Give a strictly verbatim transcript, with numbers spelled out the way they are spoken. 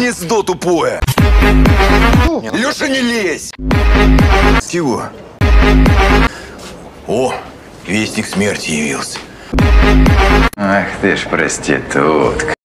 гнездо тупое. Леша, не лезь. Чего? О, вестник смерти явился. Ах ты ж проститутка.